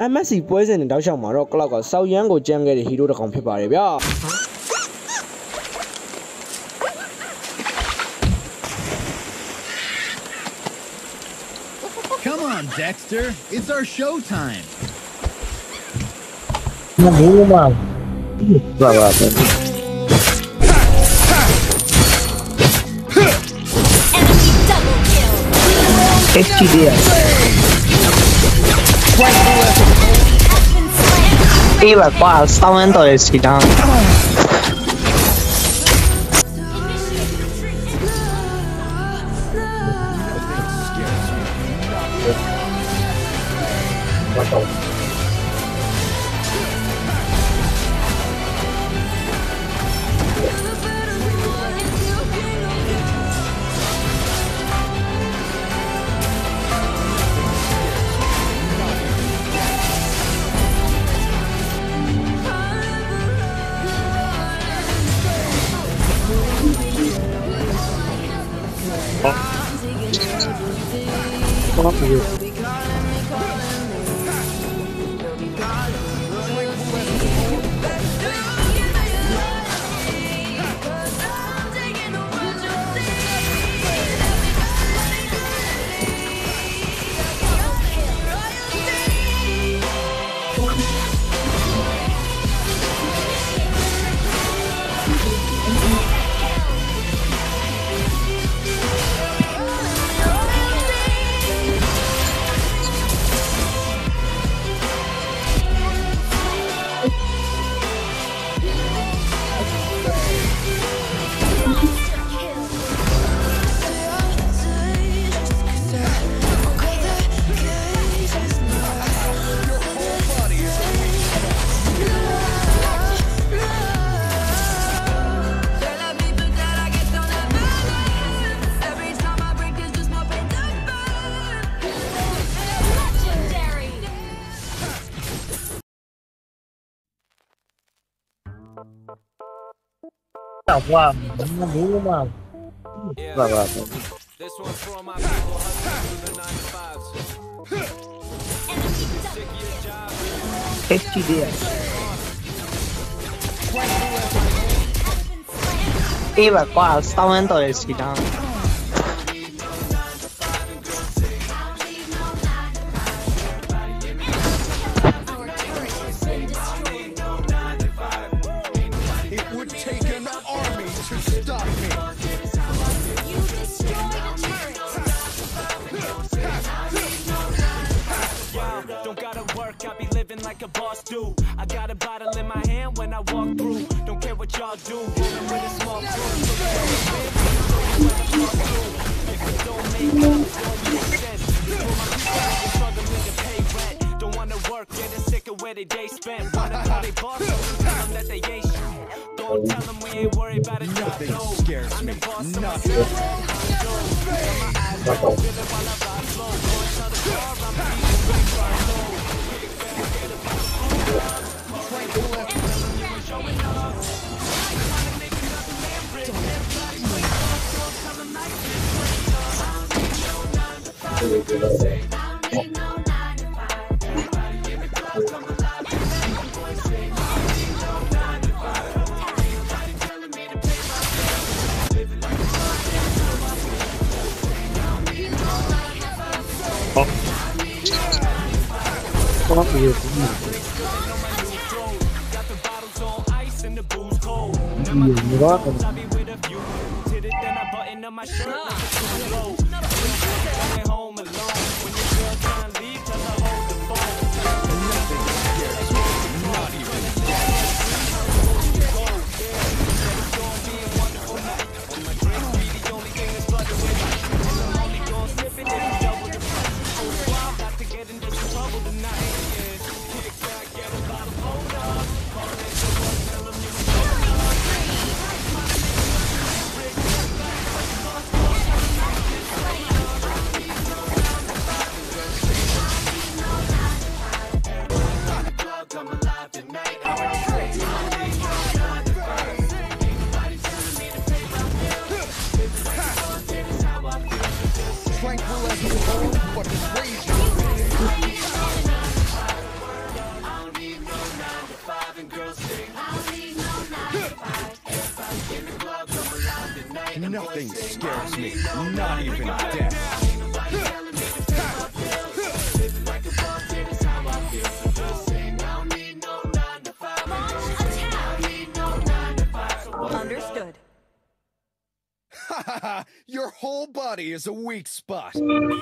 MSC ပွဲစဉ်နဲ့တောက်လျှောက်မှာတော့ကလောက်ကစောက်ရမ်းကိုကြမ်းခဲ့တဲ့ဟီးရိုးတစ်ကောင်ဖြစ်ပါတယ်ဗျာ Come on, Dexter. It's our show time. Iba qua xong anh tôi chỉ đang qua nó muốn mà và HDD Iba qua xong anh tôi chỉ đang like a boss do. I got a bottle in my hand when I walk through. Don't care what y'all do. Rolling with a small crew. If it don't make sense, don't make sense. Struggling to pay rent. Don't wanna work, getting sick of where they day spent. Wanna call they boss, tell them that they ain't shit. Don't tell them we ain't worried about a job. No, I'm the boss of myself. My eyes open, feeling while I ride slow. Going to the car, I'm beating great far low. Nothing scares me, not even death. Understood. Your whole body is a weak spot.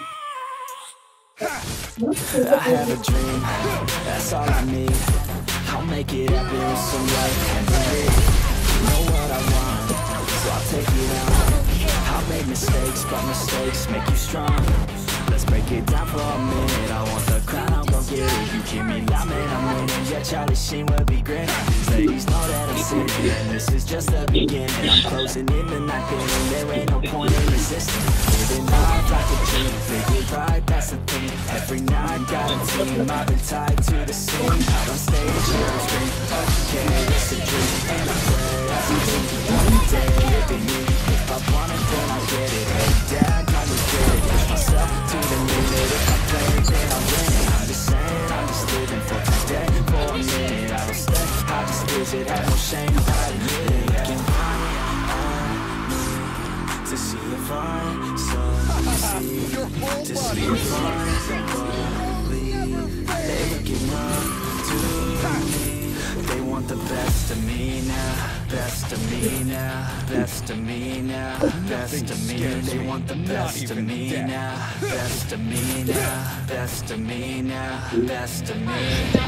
I have a dream, that's all I need. I'll make it happen some way. You know what I want, so I'll take it on. I'll make mistakes, but mistakes make you strong. Let's break it down for a minute. I want the crown, I'm gon' get it. You keep me loud, man, I'm winning. Yeah, Charlie Sheen will be great. These ladies know that I'm sinning, and this is just the beginning. I'm closing in the night, and there ain't no point in resisting. Living life like a dream, make it right, that's the thing. Every night, got a team, I've been tied to the scene. Out on stage, here I'm scream, okay, it's a dream. And I pray, I see one day, living me. If I want it, then I'll get it. Hey, Dad, got me get it. Push myself to the limit. If I play, then I'll win it. I'm just saying, I'm just living for today. For a minute, I don't stay, I just visit. Have no shame, I admit it. Looking on me to see if I succeed. To see if I believe. They looking up to me. They want the best of me now. Best of me now. Best of me now. Best of me. They want the best of me now. Best of me now. Best of me now. Best of me.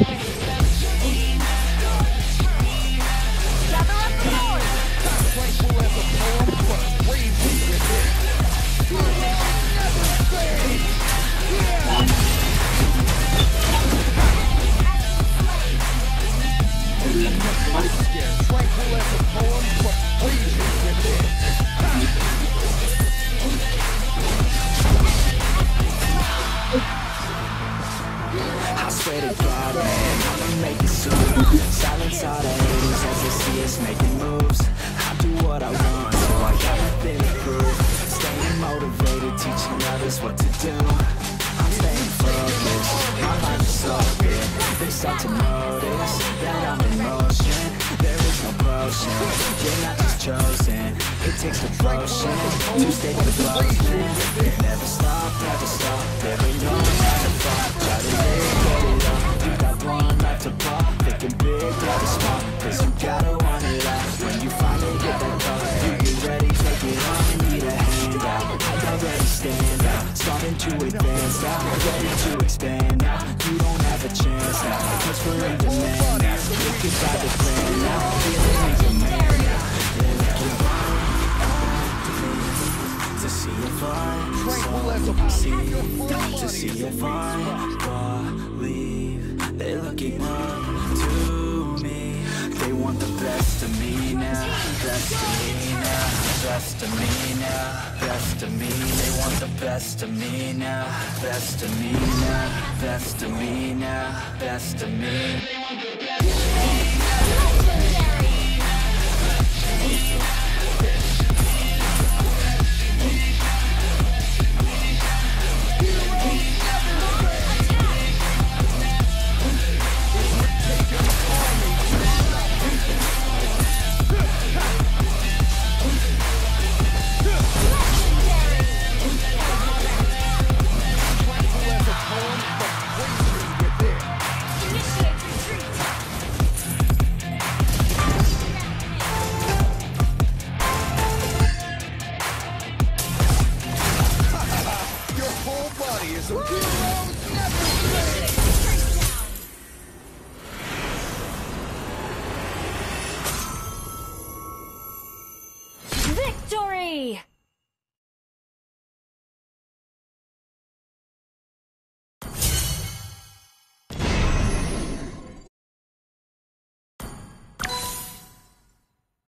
I swear to God, man, I'ma make it soon. Silence all the haters as they see us making moves. I do what I want, so I got nothing to prove. Staying motivated, teaching others what to do. I'm staying focused, my mind is so good. They start to notice that I'm in motion. There is no potion, you're not just chosen. It takes devotion to stay devotion. Never stop, there ain't no time to fall. Try to live, get it up, you got one life to pop. Thinking big, rather small, cause you gotta want it all. When you finally get that call, you get ready, take it on. You need a hand out, I already stand out. Starting to advance now, ready to expand now. You don't have a chance now, cause we're in demand now. Look by the plan now, feeling like a man now. They're looking to see if I succeed, to see if I believe. They're looking up to me. They want the best of me now, best of me now, best of me now, best of me. They want the best of me now, best of me now, best of me now, best of me. Victory!